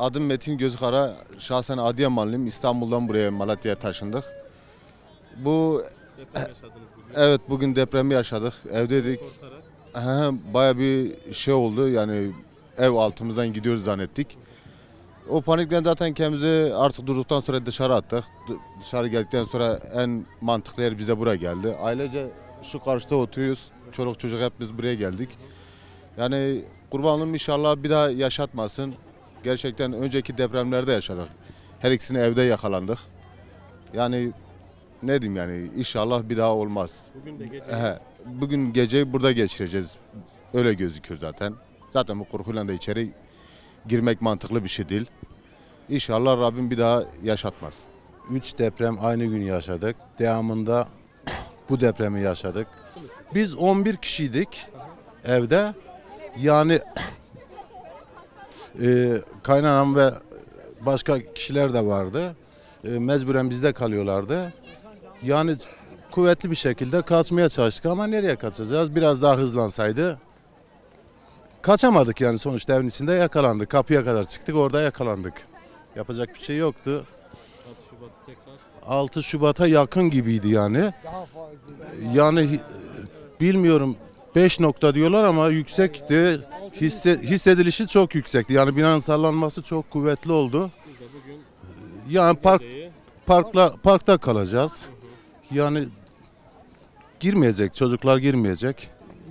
Adım Metin Gözkara. Şahsen Adıyamanlıyım. İstanbul'dan buraya Malatya'ya taşındık. Bu Deprem yaşadınız bugün. evet, bugün depremi yaşadık. Evdeydik. Baya bir şey oldu. Yani ev altımızdan gidiyoruz zannettik. O panikle zaten kendimizi artık durduktan sonra dışarı attık. Dışarı geldikten sonra en mantıklı yer bize buraya geldi. Ailece şu karşıda oturuyoruz. Çoluk çocuk hep biz buraya geldik. Yani kurbanlığım inşallah bir daha yaşatmasın. Gerçekten önceki depremlerde yaşadık. Her ikisini evde yakalandık. Yani ne diyeyim, yani inşallah bir daha olmaz. Bugün de gece Bugün geceyi burada geçireceğiz. Öyle gözüküyor zaten. Zaten bu korkuyla da içeri girmek mantıklı bir şey değil. İnşallah Rabbim bir daha yaşatmaz. 3 deprem aynı gün yaşadık. Devamında bu depremi yaşadık. Biz 11 kişiydik evde. Yani kaynanam ve başka kişiler de vardı. Mecburen bizde kalıyorlardı. Yani kuvvetli bir şekilde kaçmaya çalıştık ama nereye kaçacağız? Biraz daha hızlansaydı kaçamadık, yani sonuçta evin içinde yakalandık. Kapıya kadar çıktık, orada yakalandık. Yapacak bir şey yoktu. 6 Şubat'a yakın gibiydi yani. Yani bilmiyorum, 5 nokta diyorlar ama yüksekti. Hissedilişi çok yüksekti. Yani binanın sallanması çok kuvvetli oldu. Yani parkta kalacağız. Yani girmeyecek, çocuklar girmeyecek.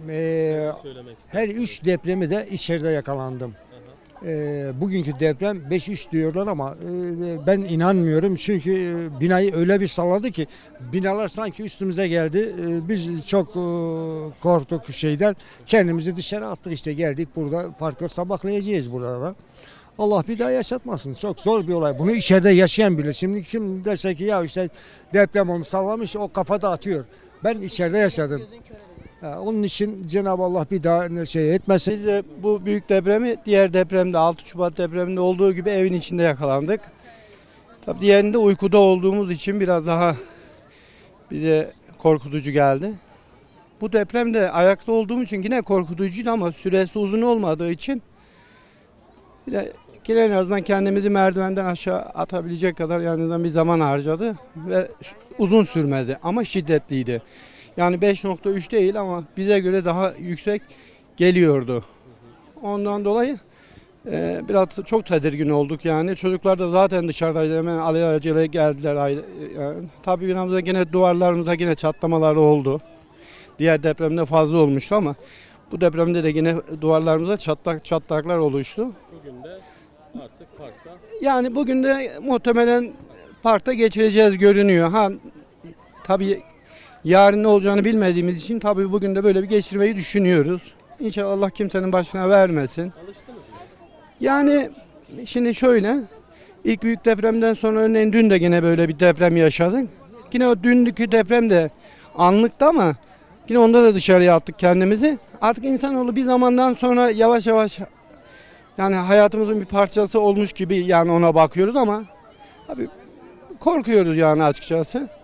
Her üç depremi de içeride yakalandım. Bugünkü deprem 5.3 diyorlar ama ben inanmıyorum, çünkü binayı öyle bir salladı ki binalar sanki üstümüze geldi. Biz çok korktuk şeyden, kendimizi dışarı attık, işte geldik burada parkta sabahlayacağız burada. Allah bir daha yaşatmasın. Çok zor bir olay. Bunu içeride yaşayan bilir. Şimdi kim derse ki ya işte deprem olmuş sallamış, o kafada atıyor. Ben içeride yaşadım. Onun için Cenab-ı Allah bir daha şey etmesin. Biz de bu büyük depremi diğer depremde 6 Şubat depreminde olduğu gibi evin içinde yakalandık. Tabii diğerinde uykuda olduğumuz için biraz daha bize korkutucu geldi. Bu depremde ayakta olduğum için yine korkutucuydu ama süresi uzun olmadığı için yine en azından kendimizi merdivenden aşağı atabilecek kadar yani bir zaman harcadı ve uzun sürmedi ama şiddetliydi. Yani 5.3 değil ama bize göre daha yüksek geliyordu. Ondan dolayı biraz çok tedirgin olduk yani. Çocuklar da zaten dışarıdaydı, hemen alelacele geldiler. Yani, tabii binamızda yine duvarlarımızda yine çatlamalar oldu. Diğer depremde fazla olmuştu ama bu depremde de yine duvarlarımızda çatlaklar oluştu. bugün de artık parkta. Yani bugün de muhtemelen parkta geçireceğiz görünüyor. Tabii yarın ne olacağını bilmediğimiz için tabii bugün de böyle bir geçirmeyi düşünüyoruz. İnşallah Allah kimsenin başına vermesin. Alıştınız mı? Yani şimdi şöyle, ilk büyük depremden sonra örneğin dün de yine böyle bir deprem yaşadık. Yine o dünkü deprem de anlıktı ama yine onda da dışarıya attık kendimizi. Artık insanoğlu bir zamandan sonra yavaş yavaş yani hayatımızın bir parçası olmuş gibi yani ona bakıyoruz ama tabii korkuyoruz yani açıkçası.